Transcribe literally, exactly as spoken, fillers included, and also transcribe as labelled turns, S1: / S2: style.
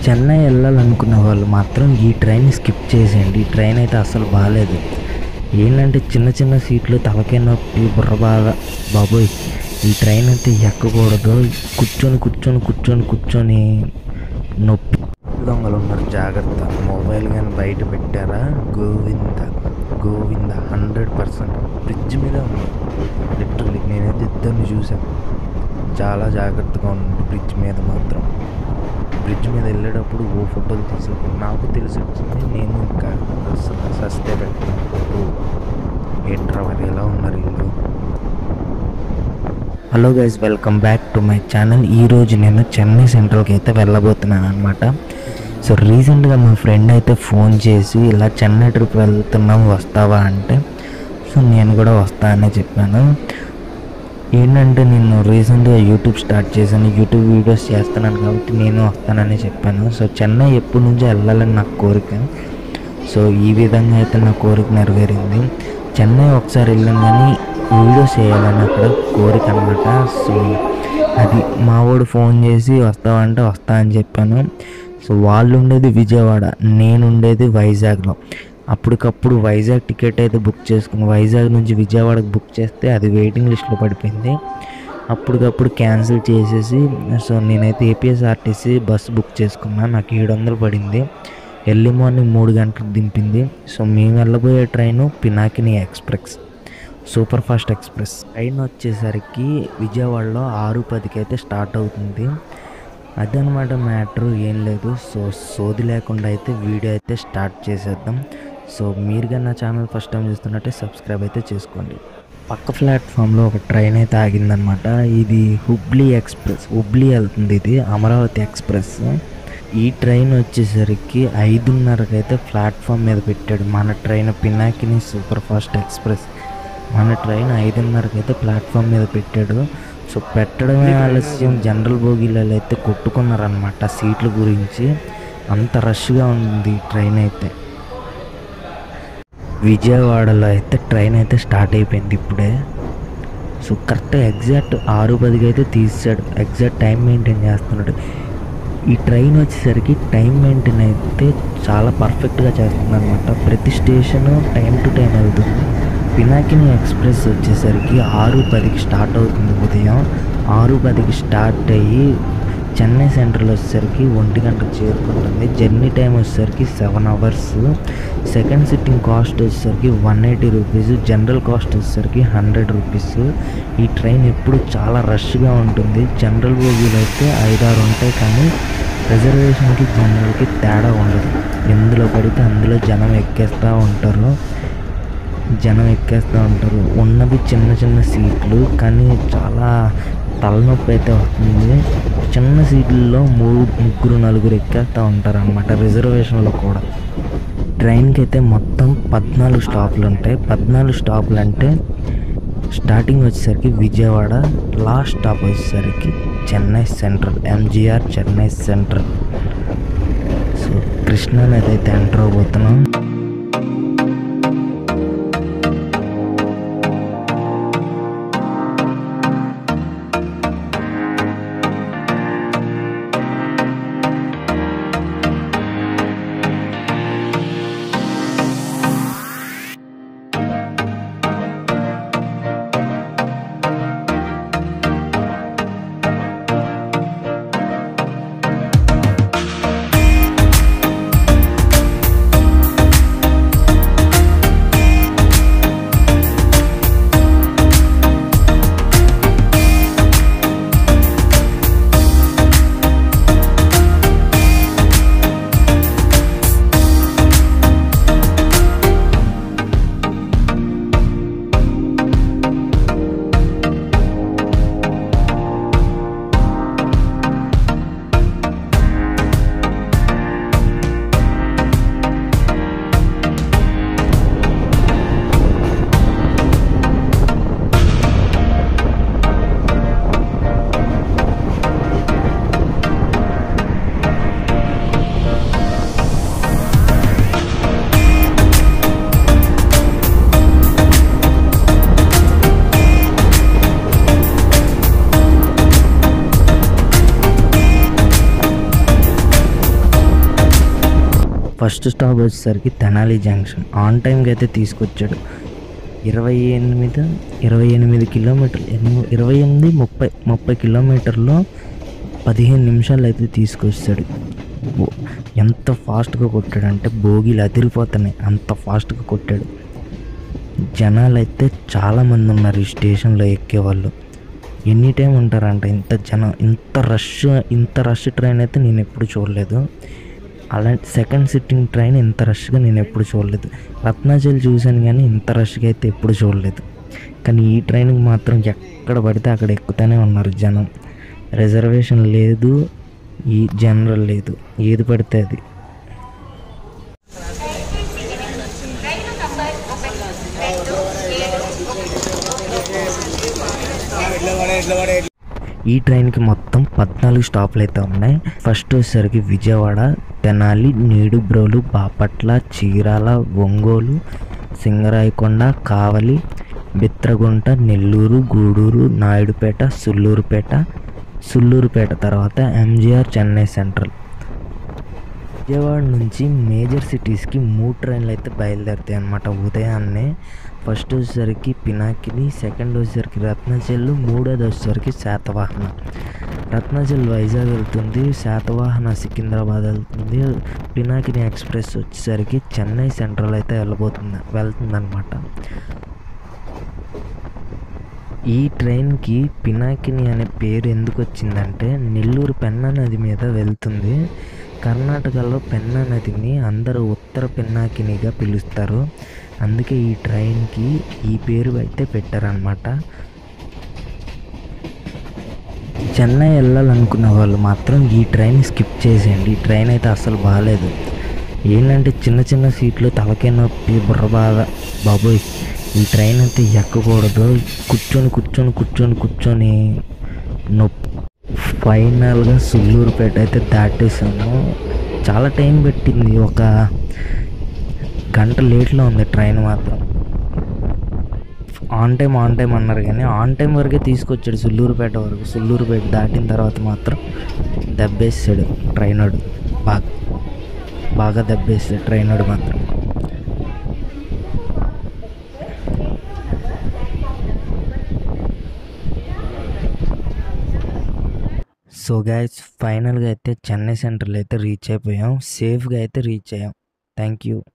S1: చెన్నై వెళ్ళాలనుకునే వాళ్ళు మాత్రం ఈ ట్రైన్ స్కిప్ చేసేయండి. ఈ ట్రైన్ అయితే అసలు బాగాలేదు. ఏంటంటే చిన్న చిన్న సీట్లు, తలకాయ నొప్పి, బుర్ర బాగా బాబోయ్. ఈ ట్రైన్ అయితే ఎక్కకూడదు. కూర్చొని కూర్చొని కూర్చొని కూర్చొని నొప్పి. దొంగలు ఉన్నారు, జాగ్రత్త. మొబైల్ కానీ బయట పెట్టారా Govinda Govinda hundred percent. Bridge మీద ఉంది లిటరల్లీ. నేనైతే ఇద్దరిని చూశాను. చాలా జాగ్రత్తగా ఉంది బ్రిడ్జ్ మీద మాత్రం. బ్రిడ్జ్ మీద వెళ్ళేటప్పుడు ఓ ఫోటోలు తీసి నాకు తెలిసి వచ్చింది. నేను ఇంకా అసలు సస్తే పెట్టిన ఫోటో. ఏంట్రా మరి ఎలా ఉన్నారు వీళ్ళు. Hello guys, welcome back to my channel. ఈరోజు నేను చెన్నై సెంట్రల్కి అయితే వెళ్ళబోతున్నాను అనమాట. సో రీసెంట్గా మా ఫ్రెండ్ అయితే ఫోన్ చేసి ఇలా చెన్నై ట్రిప్ వెళ్తున్నాం వస్తావా అంటే, సో నేను కూడా వస్తానని చెప్పాను. ఏంటంటే నేను రీసెంట్గా యూట్యూబ్ స్టార్ట్ చేశాను, యూట్యూబ్ వీడియోస్ చేస్తున్నాను కాబట్టి నేను వస్తానని చెప్పాను. సో చెన్నై ఎప్పటి నుంచో వెళ్ళాలని నాకు కోరిక. సో ఈ విధంగా అయితే నా కోరిక నెరవేరింది. చెన్నై ఒకసారి వెళ్ళాను కానీ వీడియోస్ చేయాలని అక్కడ కోరిక అనమాట. సో అది మా వాడు ఫోన్ చేసి వస్తావంటే వస్తా అని చెప్పాను. సో వాళ్ళు ఉండేది విజయవాడ, నేను ఉండేది వైజాగ్లో. అప్పటికప్పుడు వైజాగ్ టికెట్ అయితే బుక్ చేసుకుని వైజాగ్ నుంచి విజయవాడకు బుక్ చేస్తే అది వెయిటింగ్ లిస్ట్లో పడిపోయింది. అప్పటికప్పుడు క్యాన్సిల్ చేసేసి సో నేనైతే ఏపీఎస్ఆర్టీసీ బస్సు బుక్ చేసుకున్నాను. నాకు ఏడు వందలు పడింది. ఎర్లీ మార్నింగ్ మూడు గంటలకు దింపింది. సో మేము వెళ్ళబోయే train Pinakini express, super fast express. Train వచ్చేసరికి విజయవాడలో ఆరు పదికి అయితే స్టార్ట్ అవుతుంది. అదనమాట మ్యాటర్, ఏం లేదు. సో సోది లేకుండా అయితే వీడియో అయితే స్టార్ట్ చేసేద్దాం. సో మీరు కానీ నా ఛానల్ ఫస్ట్ టైం చూస్తున్నట్టే సబ్స్క్రైబ్ అయితే చేసుకోండి. పక్క ప్లాట్ఫామ్లో ఒక ట్రైన్ అయితే ఆగిందనమాట. ఇది హుబ్లీ ఎక్స్ప్రెస్, హుబ్లీ వెళ్తుంది. ఇది అమరావతి ఎక్స్ప్రెస్. ఈ ట్రైన్ వచ్చేసరికి ఐదున్నరకు అయితే ప్లాట్ఫామ్ మీద పెట్టాడు మన train Pinakini super fast express. మన ట్రైన్ ఐదున్నరకు అయితే ప్లాట్ఫామ్ మీద పెట్టాడు. సో పెట్టడమే ఆలస్యం, జనరల్ బోగీలలో అయితే కొట్టుకున్నారనమాట సీట్ల గురించి. అంత రష్గా ఉంది ట్రైన్ అయితే. విజయవాడలో అయితే ట్రైన్ అయితే స్టార్ట్ అయిపోయింది ఇప్పుడే. సో కరెక్ట్ ఎగ్జాక్ట్ ఆరు పదికి అయితే తీసాడు. ఎగ్జాక్ట్ టైం మెయింటైన్ చేస్తున్నాడు. ఈ ట్రైన్ వచ్చేసరికి టైం మెయింటైన్ అయితే చాలా పర్ఫెక్ట్గా చేస్తుంది అనమాట. ప్రతి స్టేషను టైం టు టైం వెళ్తుంది. పినాకిని ఎక్స్ప్రెస్ వచ్చేసరికి ఆరు పదికి స్టార్ట్ అవుతుంది ఉదయం. ఆరు పదికి స్టార్ట్ అయ్యి చెన్నై సెంట్రల్ వచ్చేసరికి ఒంటి గంటకు చేరుకుంటుంది. జర్నీ టైం వచ్చేసరికి seven hours. Second sitting cost వచ్చేసరికి one eighty rupees. General cost వచ్చేసరికి హండ్రెడ్ రూపీస్. ఈ ట్రైన్ ఎప్పుడు చాలా రష్గా ఉంటుంది. జనరల్ బోగీలు అయితే ఐదారు ఉంటాయి కానీ రిజర్వేషన్కి జనరల్కి తేడా ఉండదు. ఎందులో పడితే అందులో జనం ఎక్కేస్తూ ఉంటారు జనం ఎక్కేస్తూ ఉంటారు ఉన్నవి చిన్న చిన్న సీట్లు కానీ చాలా తలనొప్పి అయితే వస్తుంది. చిన్న సీట్లలో మూడు ముగ్గురు నలుగురు ఎక్కేస్తూ ఉంటారు అన్నమాట రిజర్వేషన్లో కూడా. ట్రైన్కి అయితే మొత్తం పద్నాలుగు స్టాపులు ఉంటాయి. పద్నాలుగు స్టాపులు అంటే స్టార్టింగ్ వచ్చేసరికి విజయవాడ, లాస్ట్ స్టాప్ వచ్చేసరికి Chennai central, MGR Chennai central. So Krishna నది అయితే ఎంటర్ అవబోతున్నాం. ఫస్ట్ స్టాప్ వచ్చేసరికి తెనాలి జంక్షన్. ఆన్ టైంకి అయితే తీసుకొచ్చాడు. ఇరవై ఎనిమిది ఇరవై ఎనిమిది కిలోమీటర్లు ఎనిమిది ఇరవై ఎనిమిది ముప్పై ముప్పై కిలోమీటర్లో పదిహేను నిమిషాలు అయితే తీసుకొచ్చాడు. ఎంత ఫాస్ట్గా కొట్టాడంటే బోగీలు అదిరిపోతున్నాయి, అంత ఫాస్ట్గా కొట్టాడు. జనాలు అయితే చాలామంది ఉన్నారు ఈ స్టేషన్లో ఎక్కేవాళ్ళు. ఎనీ టైం ఉంటారంట. ఇంత జనం, ఇంత రష్ ఇంత రష్ ట్రైన్ అయితే నేను ఎప్పుడు చూడలేదు. అలాంటి సెకండ్ సిట్టింగ్ ట్రైన్ ఇంత రష్గా నేను ఎప్పుడు చూడలేదు. రత్నాచల్ చూశాను కానీ ఇంత రష్గా అయితే ఎప్పుడు చూడలేదు. కానీ ఈ ట్రైన్కి మాత్రం ఎక్కడ పడితే అక్కడ ఎక్కుతూనే ఉన్నారు జనం. రిజర్వేషన్ లేదు, ఈ జనరల్ లేదు, ఏది పడితే అది. ఈ ట్రైన్కి మొత్తం పద్నాలుగు స్టాప్లు అయితే ఉన్నాయి. ఫస్ట్ వచ్చేసరికి విజయవాడ, తెనాలి, నీడుబ్రోలు, బాపట్ల, చీరాల, ఒంగోలు, సింగరాయకొండ, కావలి, బిత్రగుంట, నెల్లూరు, గూడూరు, నాయుడుపేట, సుల్లూరుపేట, సుల్లూరుపేట తర్వాత ఎంజీఆర్, చెన్నై సెంట్రల్. విజయవాడ నుంచి మేజర్ సిటీస్కి మూడు ట్రైన్లు అయితే బయలుదేరుతాయి అన్నమాట ఉదయాన్నే. ఫస్ట్ వచ్చేసరికి పినాకిని, సెకండ్ వచ్చేసరికి రత్నాచల్, మూడోది వచ్చేసరికి శాతవాహన. రత్నాచల్ వైజాగ్ వెళ్తుంది, శాతవాహన సికింద్రాబాద్ వెళ్తుంది, పినాకిని ఎక్స్ప్రెస్ వచ్చేసరికి చెన్నై సెంట్రల్ అయితే వెళ్ళబోతుంది వెళ్తుందన్నమాట. ఈ ట్రైన్కి పినాకిని అనే పేరు ఎందుకు వచ్చిందంటే నెల్లూరు పెన్నా నది మీద వెళ్తుంది. కర్ణాటకలో పెన్నా నదిని అందరూ ఉత్తర పినాకినిగా పిలుస్తారు. అందుకే ఈ ట్రైన్కి ఈ పేరు అయితే పెట్టారనమాట. చెన్నై వెళ్ళాలనుకున్న వాళ్ళు మాత్రం ఈ ట్రైన్ స్కిప్ చేసేయండి. ఈ ట్రైన్ అయితే అస్సలు బాగాలేదు. ఏంటంటే చిన్న చిన్న సీట్లు, తలకే నొప్పి, బుర్ర బాధ. బాబోయ్, ఈ ట్రైన్ అయితే ఎక్కకూడదు. కూర్చొని కూర్చొని కూర్చొని కూర్చొని నొప్పి. ఫైనల్గా సుల్లూరుపేట అయితే దాటేసాము. చాలా టైం పెట్టింది, ఒక గంట లేట్లో ఉంది ట్రైన్ మాత్రం. ఆన్ టైం ఆన్ టైం అన్నారు కానీ ఆన్ టైం వరకే తీసుకొచ్చాడు సుల్లూరుపేట వరకు. సుల్లూరుపేట దాటిన తర్వాత మాత్రం దెబ్బేసాడు ట్రైనోడు. బాగా బాగా దెబ్బేసాడు ట్రైనోడు మాత్రం. సో గైస్, ఫైనల్గా అయితే చెన్నై సెంట్రల్ అయితే రీచ్ అయిపోయాం. సేఫ్గా అయితే రీచ్ అయ్యాం. Thank you.